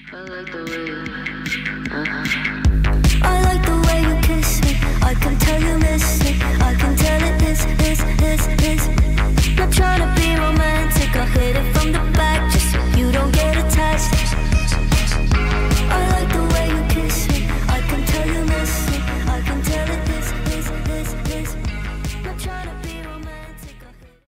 I like the way I like the way you kiss me. I can tell you miss it.